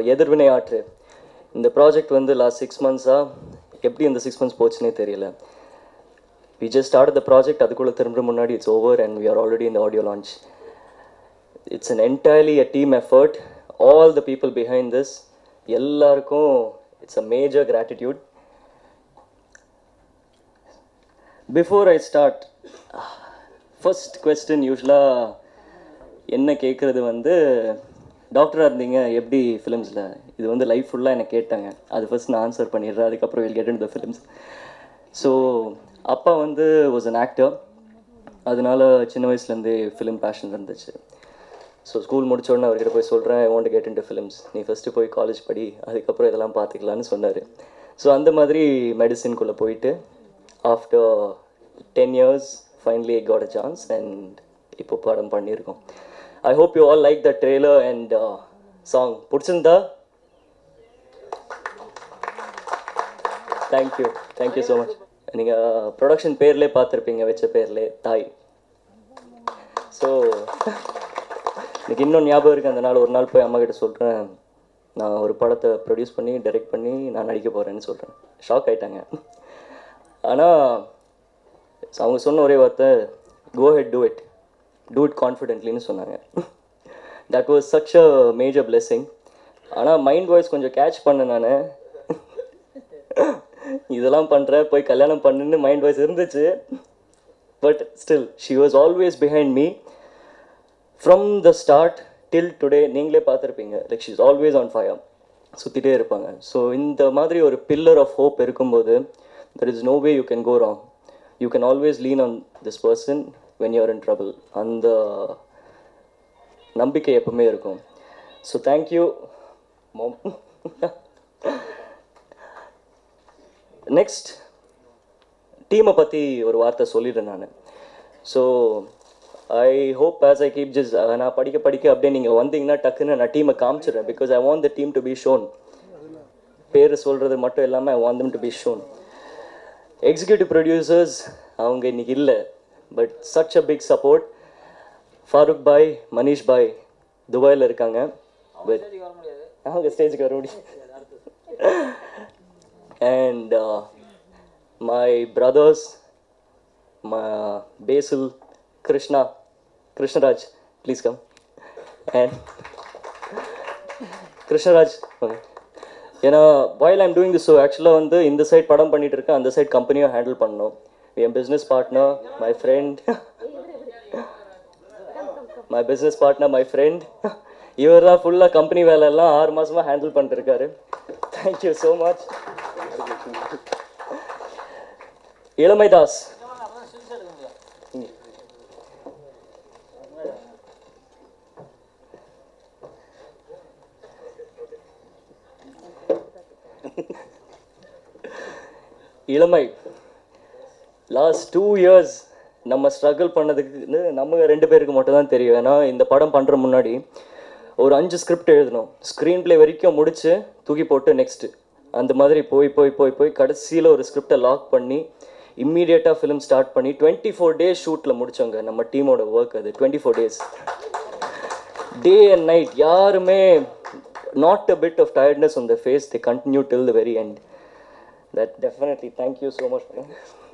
எதிர்வினை ஆற்று இந்த ப்ராஜெக்ட் வந்து லாஸ்ட் 6 months-ஆக எப்படி இந்த 6 months போச்சுன்னே தெரியல. We just started the project, அதுக்குள்ளே திரும்ப முன்னாடி it's over and we are already in the audio launch. It's an entirely a team effort. All the people behind this, எல்லாருக்கும் it's a major gratitude. Before I start, first question usually என்ன கேட்குறது வந்து டாக்டராக இருந்தீங்க எப்படி ஃபிலிம்ஸில் இது வந்து life ஃபுல்லாக எனக்கு கேட்டாங்க. அது ஃபர்ஸ்ட் நான் ஆன்சர் பண்ணிடுறேன், அதுக்கப்புறம் will get into the films. So அப்பா வந்து வாஸ் அன் ஆக்டர், அதனால சின்ன வயசுலேருந்தே ஃபிலிம் பேஷன் இருந்துச்சு. ஸோ ஸ்கூல் முடித்தோடனே அவர்கிட்ட போய் சொல்கிறேன், I want to get into films, நீ ஃபஸ்ட்டு போய் காலேஜ் படி, அதுக்கப்புறம் இதெல்லாம் பார்த்துக்கலான்னு சொன்னார். ஸோ அந்த மாதிரி மெடிசின்குள்ளே போயிட்டு after 10 years finally I got a chance and இப்போ படம் பண்ணியிருக்கோம். I hope you all like the trailer and song. பிடிச்சிருந்தா? Thank you so much. நீங்கள் ப்ரொடக்ஷன் பேர்லேயே பார்த்துருப்பீங்க, வச்ச பேர்லே தாய். ஸோ எனக்கு இன்னும் ஞாபகம் இருக்குது, அந்த நாள் ஒரு நாள் போய் அம்மா கிட்ட சொல்கிறேன், நான் ஒரு படத்தை ப்ரொடியூஸ் பண்ணி டைரக்ட் பண்ணி நான் நடிக்க போகிறேன்னு சொல்கிறேன். ஷாக் ஆகிட்டாங்க. ஆனால் அவங்க சொன்ன ஒரே வார்த்தை, கோ ஹெட் டூ இட் கான்ஃபிடென்ட்லின்னு சொன்னாங்க. That was such a major blessing. ஆனால் மைண்ட் வாய்ஸ் கொஞ்சம் கேட்ச் பண்ணேன் நான், இதெல்லாம் பண்ணுறேன் போய் கல்யாணம் பண்ணுன்னு மைண்ட் வாய்ஸ் இருந்துச்சு. But still she was always behind me from the start till today. நீங்களே பார்த்துருப்பீங்க, like she is always on fire, சுற்றிட்டே இருப்பாங்க. ஸோ இந்த மாதிரி ஒரு பில்லர் ஆஃப் ஹோப் இருக்கும்போது there is no way you can go wrong. You can always lean on this person when you are in trouble. அந்த நம்பிக்கை எப்பவுமே இருக்கும். ஸோ தேங்க்யூ மாம். நெக்ஸ்ட் டீமை பற்றி ஒரு வார்த்தை சொல்லிடுறேன் நான். So I hope as I keep just நான் படிக்க அப்படியே நீங்கள் வந்தீங்கன்னா டக்குன்னு நான் டீமை காமிச்சிடுறேன். Because I want the team to be shown. பேர் சொல்கிறது மட்டும் இல்லாமல் I want them to be shown. Executive producers அவங்க இன்றைக்கி இல்லை, but such a big support. Farooq bhai, Manish bhai துபாயில் இருக்காங்க, பட் அவங்க ஸ்டேஜுக்கு வர முடியும். And my brothers, Basil, Krishnaraj please come. And Krishnaraj ஏன்னா while I'm doing this, so ஆக்சுவலாக வந்து இந்த சைட் படம் பண்ணிகிட்டு இருக்கேன், அந்த சைட் கம்பெனியும் ஹேண்டில் பண்ணணும். என் பிஸ்னஸ் பார்ட்னர், மை ஃப்ரெண்ட், இவர் தான் ஃபுல்லாக கம்பெனி வேலையெல்லாம் 6 மாதமாக ஹேண்டில் பண்ணிட்டுருக்காரு. Thank you so much. இளமைதாஸ், இளமை லாஸ்ட் 2 years நம்ம ஸ்ட்ரகிள் பண்ணதுக்கு நம்ம 2 பேருக்கு மட்டும் தான் தெரியும். ஏன்னா இந்த படம் பண்ணுற முன்னாடி ஒரு 5 ஸ்கிரிப்ட் எழுதணும், ஸ்க்ரீன் பிளே வரைக்கும் முடிச்சு தூக்கி போட்டு நெக்ஸ்ட்டு அந்த மாதிரி போய் கடைசியில் ஒரு ஸ்கிரிப்டை லாக் பண்ணி இம்மீடியட்டாக ஃபிலிம் ஸ்டார்ட் பண்ணி 24 days ஷூட்டில் முடித்தவங்க நம்ம டீமோட ஒர்க். அது 24 days டே அண்ட் நைட், யாருமே not a bit of tiredness on their face. They continue till the very end. That definitely, thank you so much.